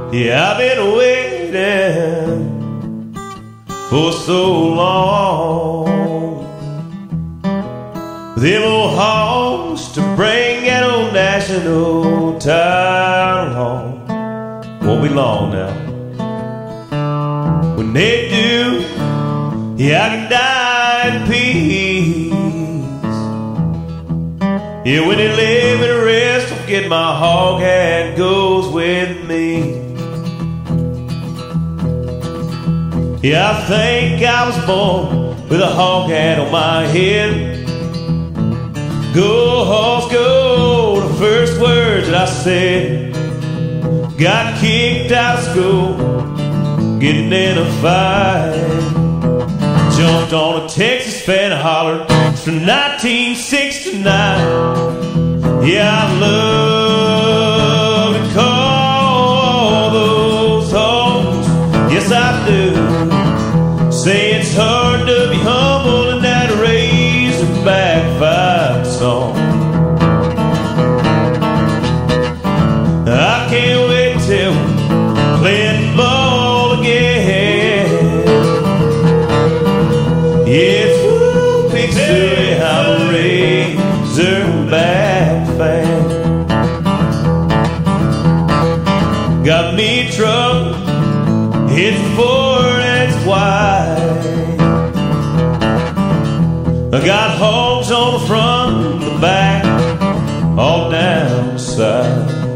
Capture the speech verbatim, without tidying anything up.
Yeah, I've been waiting for so long. Them old hogs to bring that old national title home. Won't be long now. When they do, yeah, I can die in peace. Yeah, when they live and rest, I'll get my hog hat goes with me. Yeah, I think I was born with a hog hat on my head. Go, hogs, go, the first words that I said. Got kicked out of school, getting in a fight. Jumped on a Texas fan and hollered, it's from nineteen sixty-nine. Yeah, I love to call those hogs, yes I do. Say it's hard to be humble in that Razorback Fan song. I can't wait till we're playing ball again. Yeah, it's woo, big silly, I'm a Razorback fan. Got me a truck, it's four and it's wide. I got hogs on the front, the back, all down the side.